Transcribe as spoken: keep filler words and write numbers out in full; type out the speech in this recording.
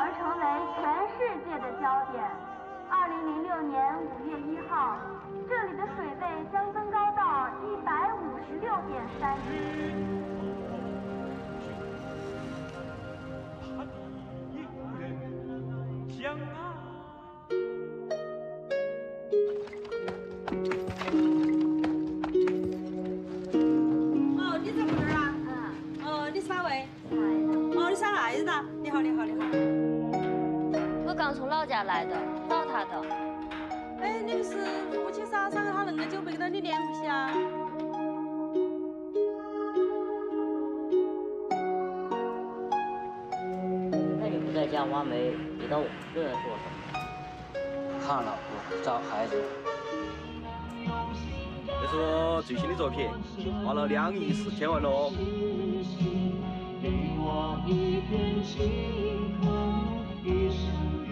而成为全世界的焦点。二零零六年五月一号，这里的水位将增高到一百五十六点三米。 他的有人相爱。 哦，你啥爱人呐？你好，你好，你好。 我刚从老家来的，找他的。 哎，你不是夫妻啥？啥他那么久没跟到你联系啊？ 那你不在家挖煤，你到我们这来做什么？ 看老婆，找孩子。 这是我最新的作品，花了两亿四千万喽。 给我一片星空，一生。